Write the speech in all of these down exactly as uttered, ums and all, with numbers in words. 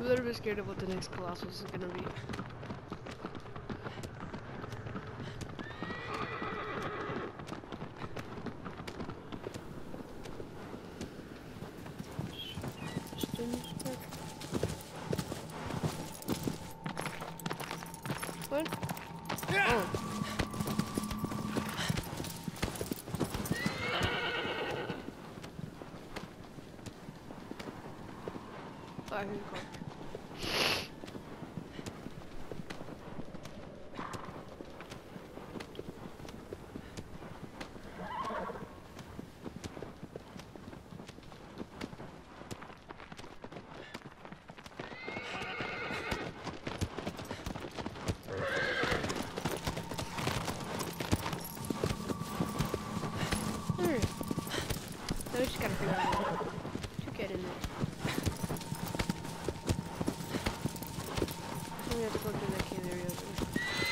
a little bit scared of what the next Colossus is gonna be. What? Oh. Oh, I hear the car. Alright. Now we just gotta figure out how to get in there. So we have to go through that cave area over there.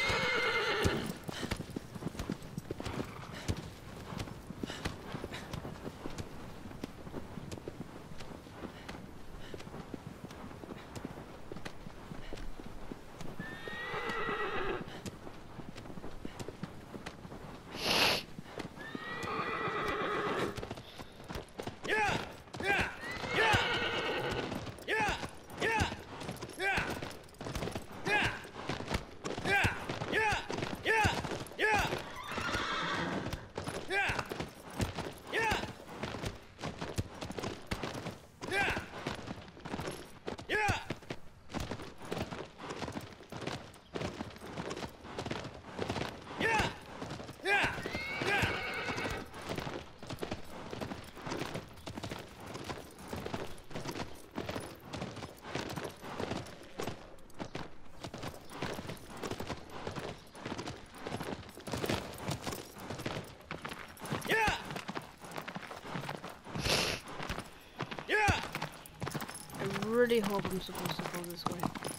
I really hope I'm supposed to go this way.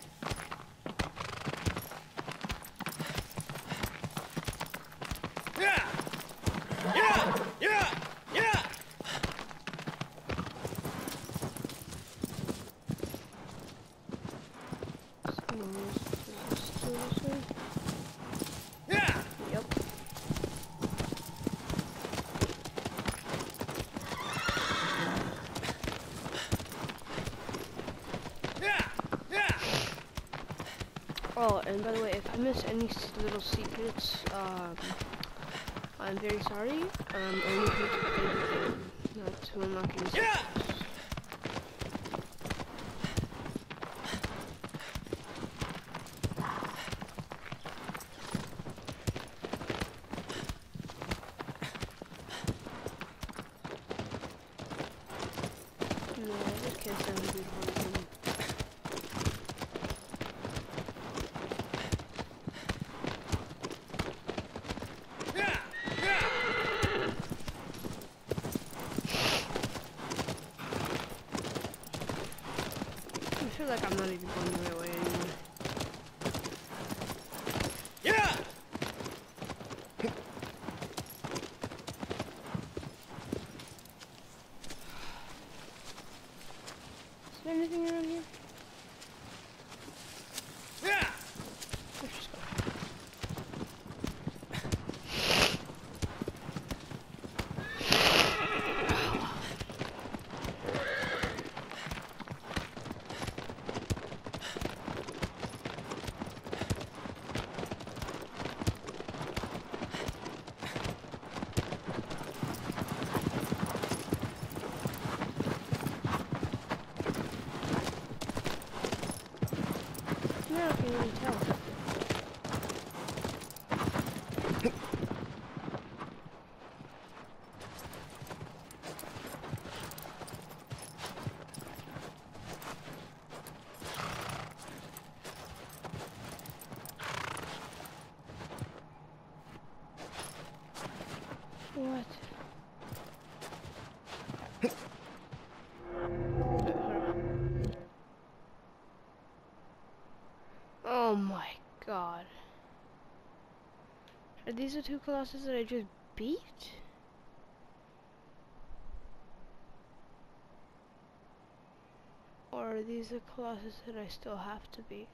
Yeah! Yeah! Yeah! Yeah! Yeah! Yep. Yeah! Yeah! Oh, and by the way, if I miss any s- little secrets, um, I'm very sorry. Um, only due to editing, not to unlocking secrets. Yeah! No, I just can't stand the beautiful thing. Yeah! Yeah! I feel like I'm not even going the right way anymore. Yeah! Is there anything around here? Yeah! Let's just go. Yeah, I can even tell. What? Oh my god. Are these the two Colossus that I just beat? Or Are these the Colossus that I still have to beat?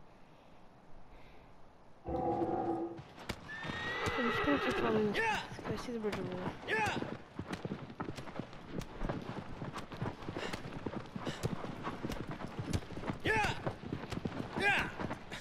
I'm just gonna keep following this Yeah. path. I see the bridge over there. Yeah. Yeah. Yeah.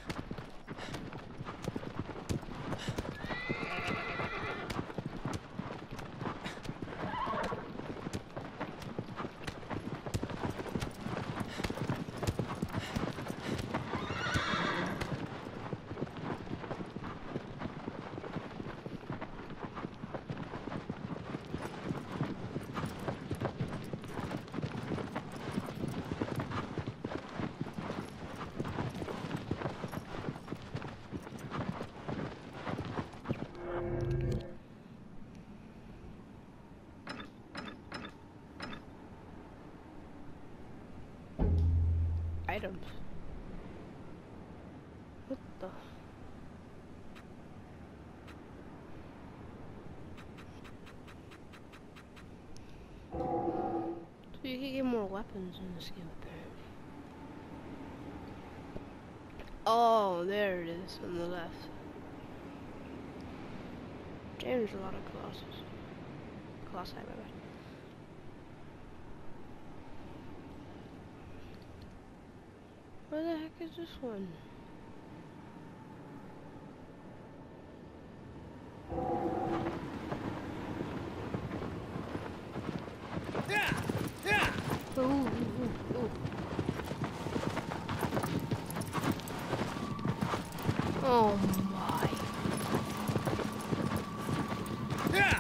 Items. What the? So you can get more weapons in this game apparently. Oh, there it is on the left. Damn, there's a lot of Colossus. Colossi, my bad. Where the heck is this one? Yeah. Yeah. Ooh, ooh, ooh. Oh my. Yeah.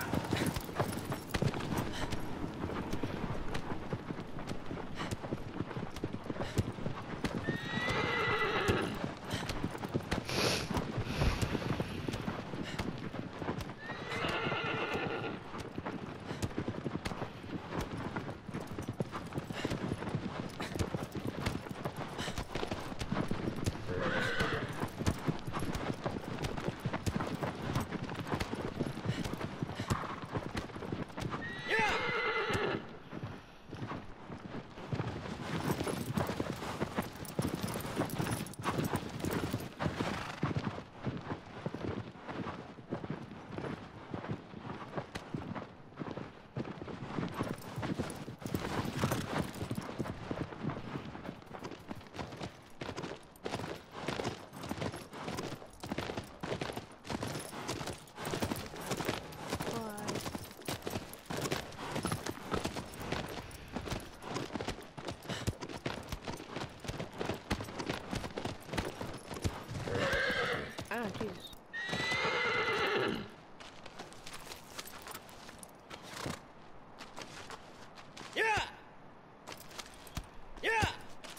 Ah, Jesus. Yeah. Yeah.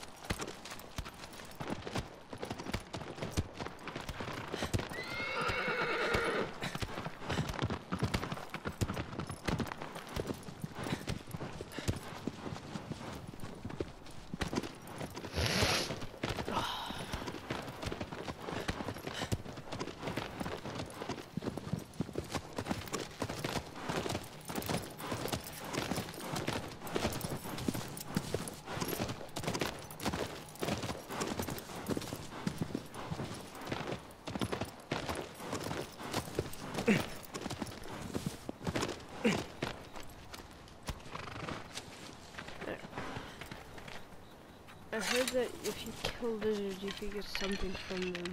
I heard that if you kill lizards, you could get something from them.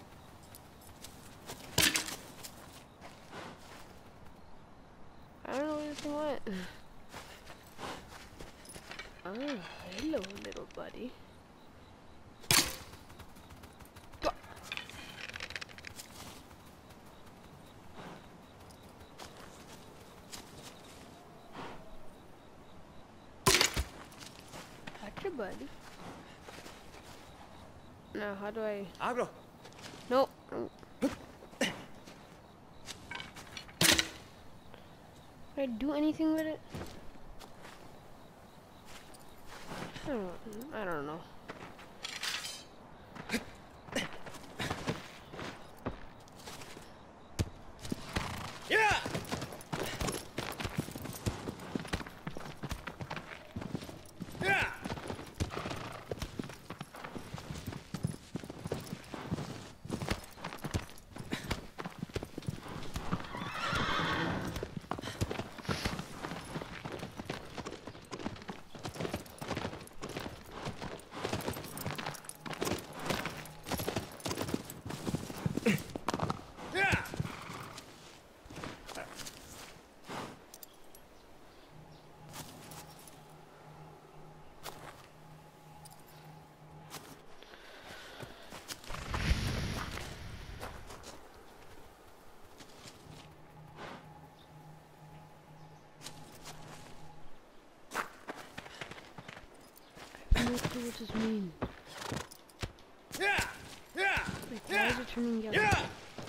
I don't know where this thing went. Oh, hello, little buddy. Gotcha, buddy. Now, how do I... Abro. Nope. nope. Can I do anything with it? I don't, I don't know. Yeah. Yeah. What does it mean? Yeah! Yeah! Like, why is it turning yellow? Yeah!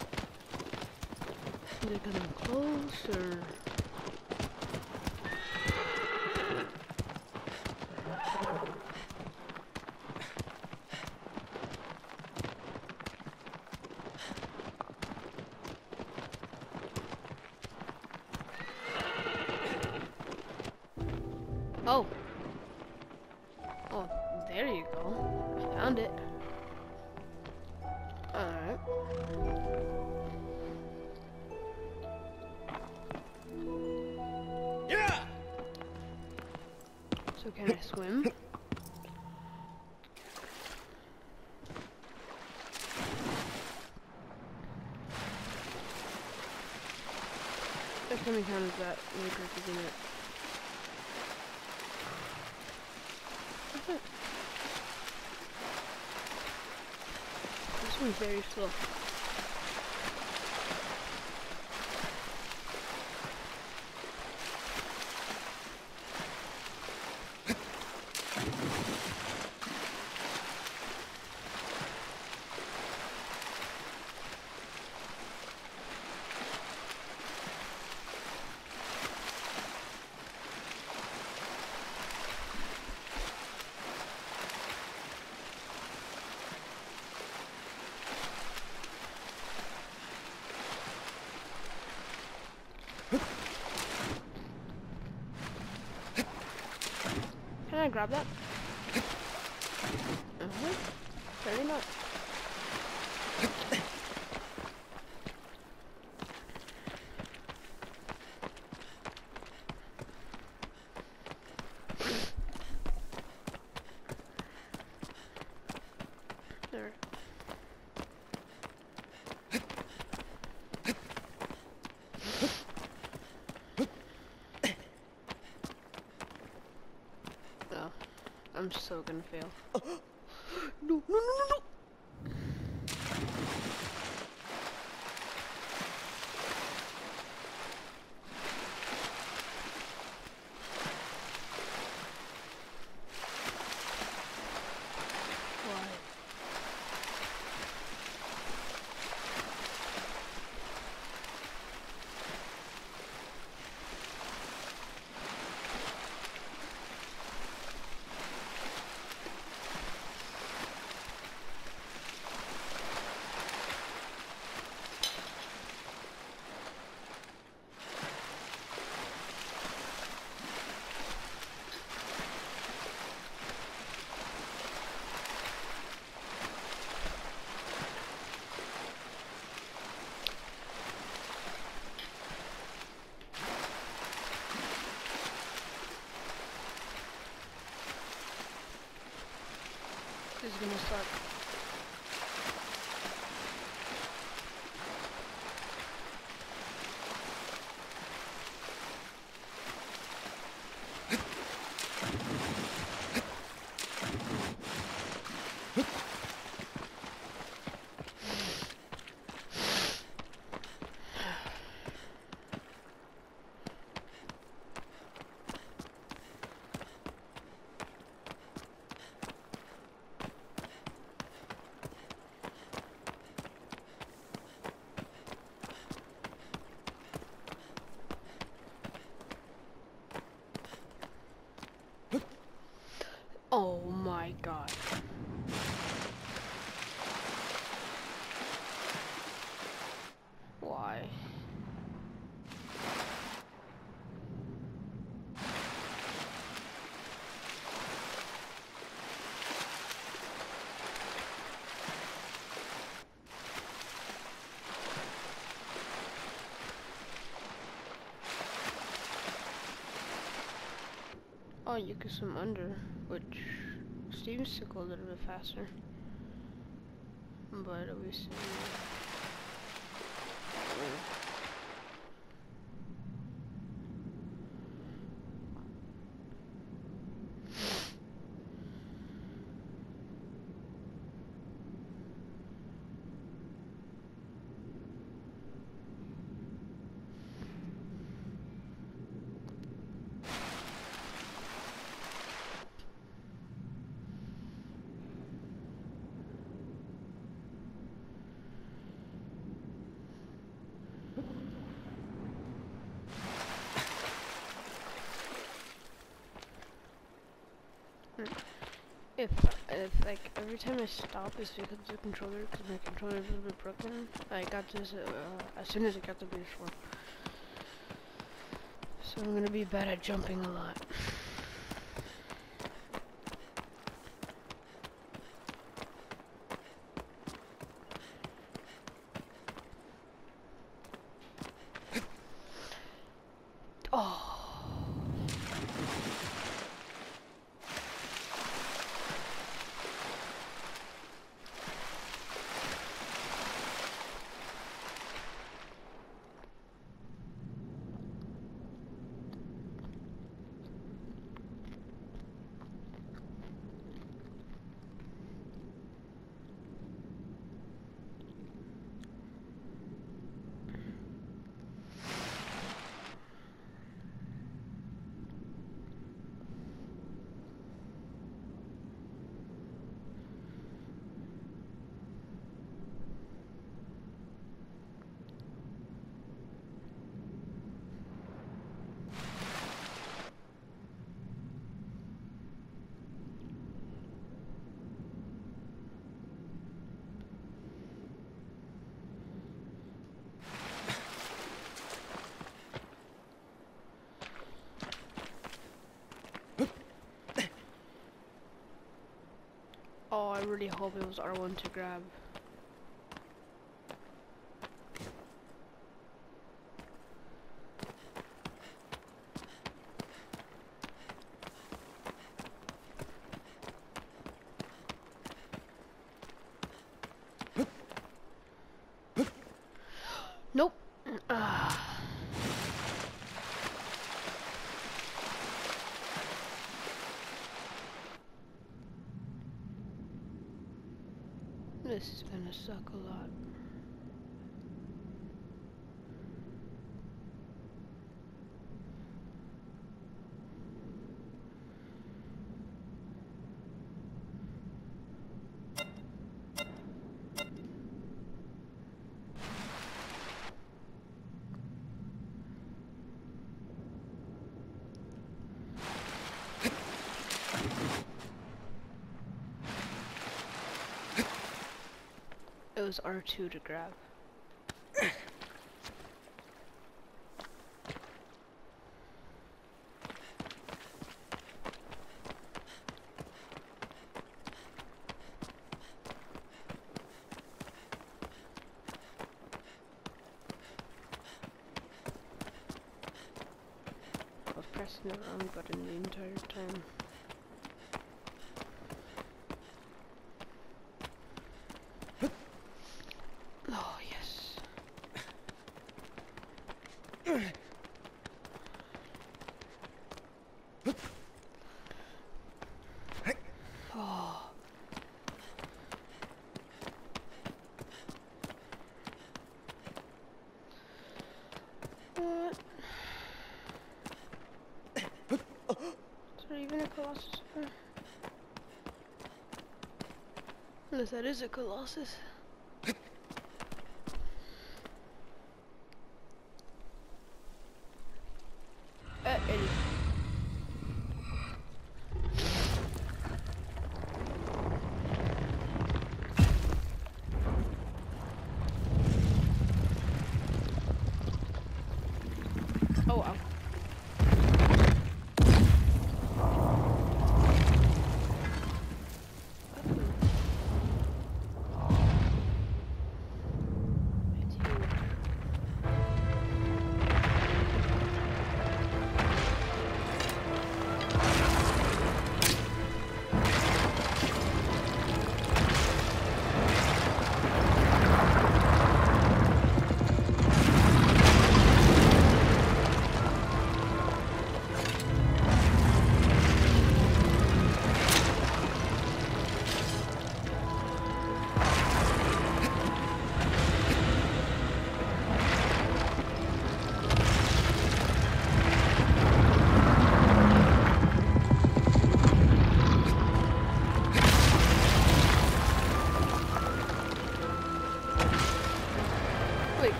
Is it getting close, or... Oh! Oh, there you go. Found it. Alright. Yeah! So can I swim? There's something kind of that really tricky in it. This one's very slow. Can I grab that? Uh-huh. Very much. There. Oh, I'm so gonna fail. No, no, no, no, no! Why? This is gonna suck. Oh my god. Why? Oh, you can swim under, which seems to go a little bit faster. But we see. if like every time I stop it's because of the controller, because my controller is a little bit broken. I got this uh, as soon as I got the P S four. So I'm gonna be bad at jumping a lot. Oh. Oh, I really hope it was R one to grab. Nope. Ah. This is gonna suck a lot. It was R two to grab. I was pressing the wrong button the entire time. Oh, yes. Oh. What? Is there even a Colossus there? Unless that is a Colossus. Uh, Eddie. Oh wow.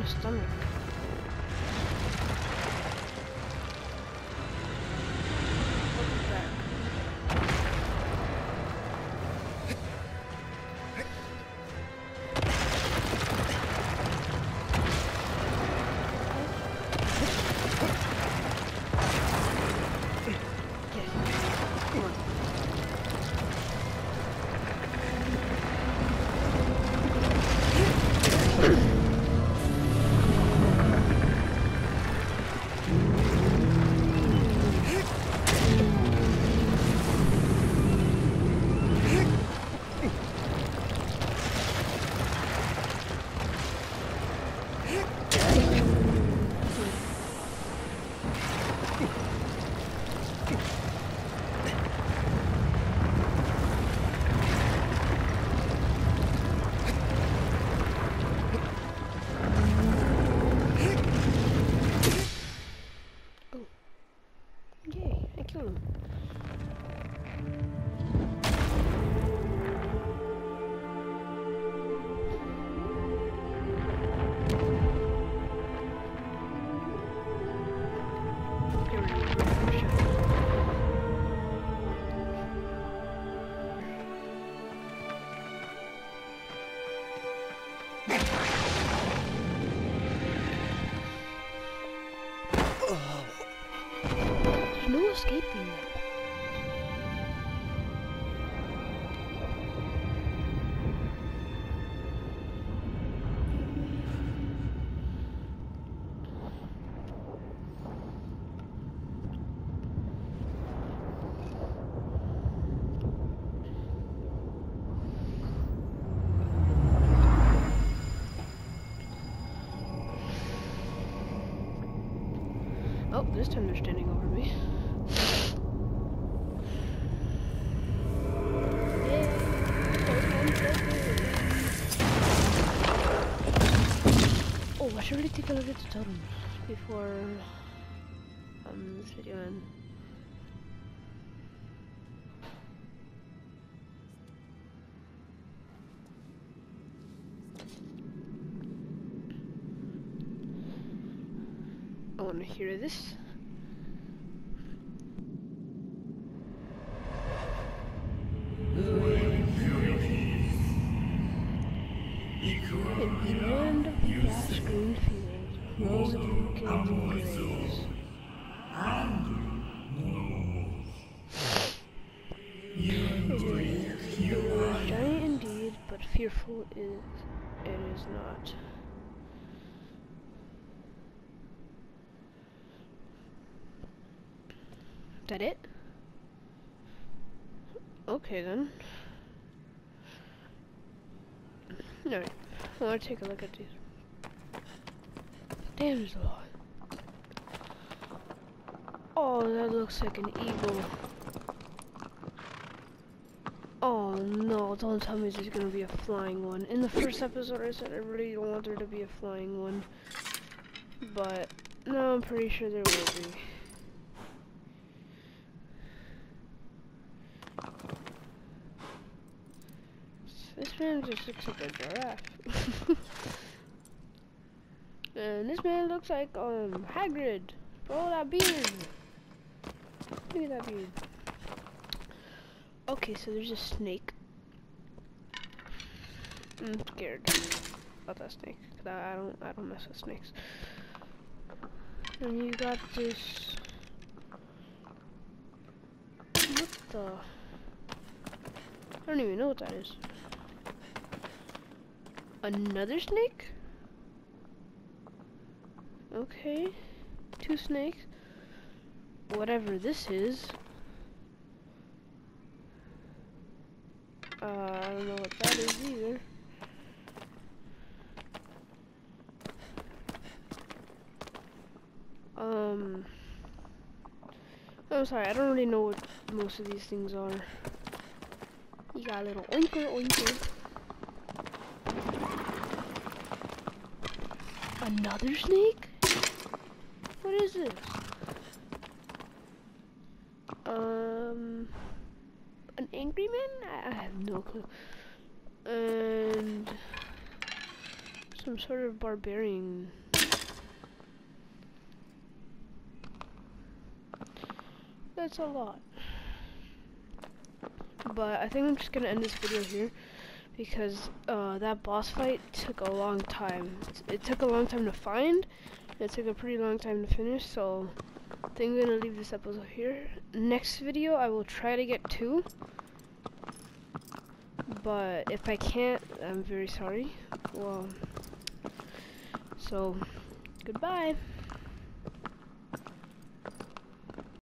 my stomach. I'll be back. Yay, I killed him. There's no escaping them. Oh, this time they're standing over me. Oh, I should really take a look at the totems before um this video ends. I want to hear this. In the land of vast green fields, rows of gilded graves. It is giant indeed, but fearful is it is not. Is that it? Okay then. Alright, I want to take a look at these. Damn, there's a lot. Oh, that looks like an eagle. Oh no, don't tell me there's gonna be a flying one. In the first episode I said I really don't want there to be a flying one. But, no, I'm pretty sure there will be. This man just looks like a giraffe. And this man looks like, um, Hagrid. Bro, that beard. Look at that beard. Okay, so there's a snake. I'm scared about that snake. Cause I, I don't, I don't mess with snakes. And you got this. What the? I don't even know what that is. Another snake? Okay. Two snakes. Whatever this is. Uh, I don't know what that is either. Um. I'm sorry, I don't really know what most of these things are. You got a little oinker oinker. Another snake? What is this? Um, an angry man? I, I have no clue. And Some sort of barbarian. That's a lot. But I think I'm just gonna end this video here because uh, that boss fight took a long time. It took a long time to find. It took a pretty long time to finish, so I think I'm gonna leave this episode here. Next video, I will try to get two. But if I can't, I'm very sorry. Well, so goodbye.